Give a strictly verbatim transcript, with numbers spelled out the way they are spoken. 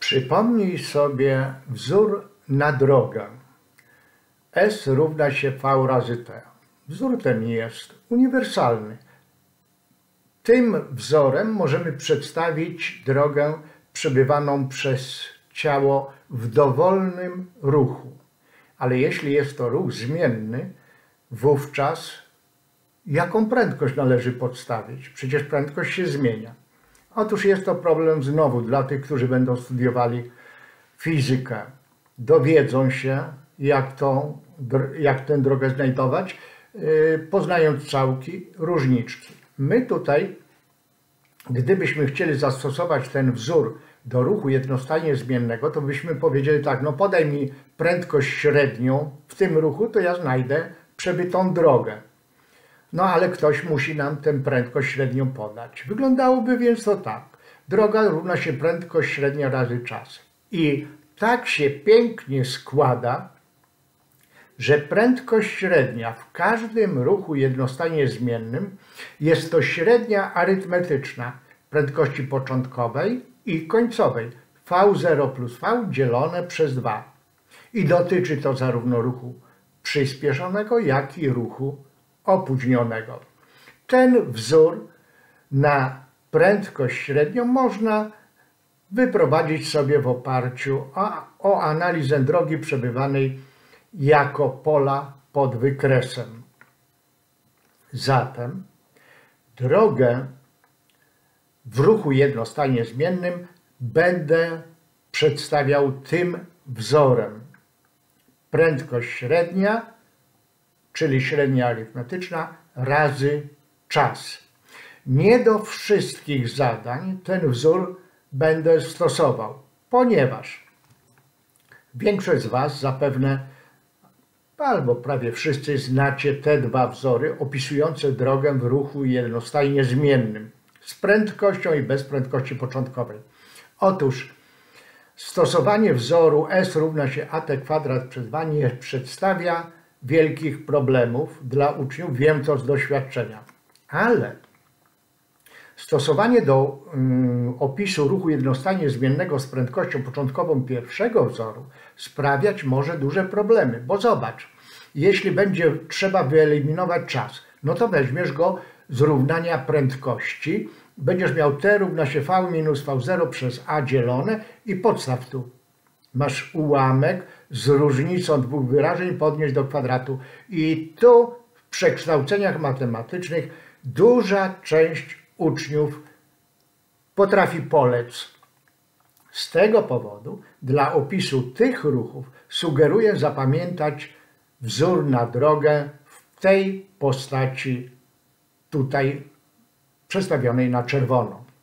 Przypomnij sobie wzór na drogę. S równa się V razy T. Wzór ten jest uniwersalny. Tym wzorem możemy przedstawić drogę przebywaną przez ciało w dowolnym ruchu. Ale jeśli jest to ruch zmienny, wówczas jaką prędkość należy podstawić? Przecież prędkość się zmienia. Otóż jest to problem znowu dla tych, którzy będą studiowali fizykę. Dowiedzą się, jak, to, jak tę drogę znajdować, poznając całki, różniczki. My tutaj, gdybyśmy chcieli zastosować ten wzór do ruchu jednostajnie zmiennego, to byśmy powiedzieli tak, no podaj mi prędkość średnią w tym ruchu, to ja znajdę przebytą drogę. No ale ktoś musi nam tę prędkość średnią podać. Wyglądałoby więc to tak. Droga równa się prędkość średnia razy czas. I tak się pięknie składa, że prędkość średnia w każdym ruchu jednostajnie zmiennym jest to średnia arytmetyczna prędkości początkowej i końcowej V zero plus V dzielone przez dwa. I dotyczy to zarówno ruchu przyspieszonego, jak i ruchu opóźnionego. Ten wzór na prędkość średnią można wyprowadzić sobie w oparciu o, o analizę drogi przebywanej jako pola pod wykresem. Zatem drogę w ruchu jednostajnie zmiennym będę przedstawiał tym wzorem. Prędkość średnia, czyli średnia arytmetyczna, razy czas. Nie do wszystkich zadań ten wzór będę stosował, ponieważ większość z Was zapewne, albo prawie wszyscy, znacie te dwa wzory opisujące drogę w ruchu jednostajnie zmiennym z prędkością i bez prędkości początkowej. Otóż stosowanie wzoru S równa się at kwadrat przez dwa nie przedstawia wielkich problemów dla uczniów, wiem to z doświadczenia. Ale stosowanie do um, opisu ruchu jednostajnie zmiennego z prędkością początkową pierwszego wzoru sprawiać może duże problemy, bo zobacz, jeśli będzie trzeba wyeliminować czas, no to weźmiesz go z równania prędkości, będziesz miał T równa się V minus V zero przez A dzielone i podstaw tu. Masz ułamek z różnicą dwóch wyrażeń podnieść do kwadratu. I tu w przekształceniach matematycznych duża część uczniów potrafi polec. Z tego powodu dla opisu tych ruchów sugeruję zapamiętać wzór na drogę w tej postaci tutaj przedstawionej na czerwono.